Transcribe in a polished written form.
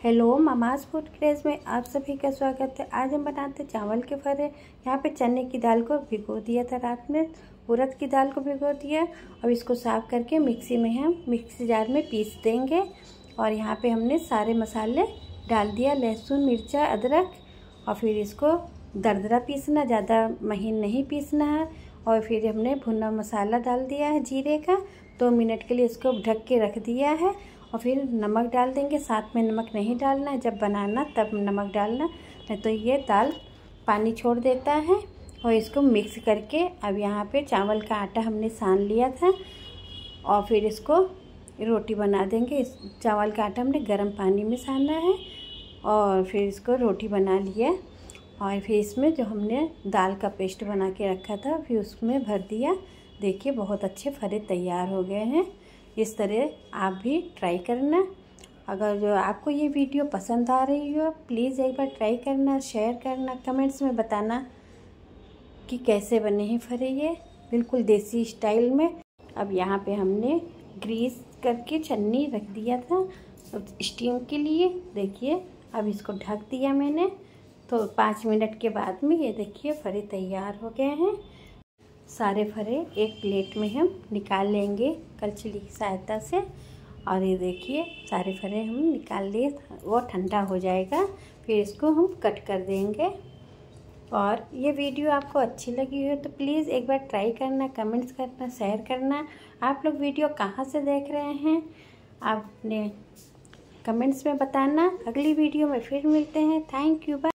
Hello mama's food craze में आप सभी का स्वागत है। आज हम बनाते हैं चावल के फरे। यहाँ पे चने की दाल को भिगो दिया था रात में, उड़द की दाल को भिगो दिया। अब इसको साफ करके मिक्सी में हम मिक्सी जार में पीस देंगे। और यहाँ पे हमने सारे मसाले डाल दिया, लहसुन, मिर्चा, अदरक। और फिर इसको दरदरा पीसना, ज़्यादा महीन नहीं पीसना है। और फिर हमने भुना मसाला डाल दिया है जीरे का। 2 मिनट के लिए इसको ढक के रख दिया है। और फिर नमक डाल देंगे, साथ में नमक नहीं डालना है, जब बनाना तब नमक डालना, नहीं तो ये दाल पानी छोड़ देता है। और इसको मिक्स करके अब यहाँ पे चावल का आटा हमने सान लिया था और फिर इसको रोटी बना देंगे। इस चावल का आटा हमने गर्म पानी में साना है और फिर इसको रोटी बना लिया। और फिर इसमें जो हमने दाल का पेस्ट बना के रखा था फिर उसमें भर दिया। देखिए बहुत अच्छे फरे तैयार हो गए हैं। इस तरह आप भी ट्राई करना। अगर जो आपको ये वीडियो पसंद आ रही हो प्लीज़ एक बार ट्राई करना, शेयर करना, कमेंट्स में बताना कि कैसे बने हैं फरे, ये बिल्कुल देसी स्टाइल में। अब यहाँ पे हमने ग्रीस करके छन्नी रख दिया था स्टीम के लिए। देखिए अब इसको ढक दिया मैंने, तो 5 मिनट के बाद में ये देखिए फरे तैयार हो गए हैं। सारे फरे एक प्लेट में हम निकाल लेंगे कलछी की सहायता से। और ये देखिए सारे फरे हम निकाल लिए, वो ठंडा हो जाएगा फिर इसको हम कट कर देंगे। और ये वीडियो आपको अच्छी लगी हो तो प्लीज़ एक बार ट्राई करना, कमेंट्स करना, शेयर करना। आप लोग वीडियो कहाँ से देख रहे हैं आपने कमेंट्स में बताना। अगली वीडियो में फिर मिलते हैं। Thank you, bye.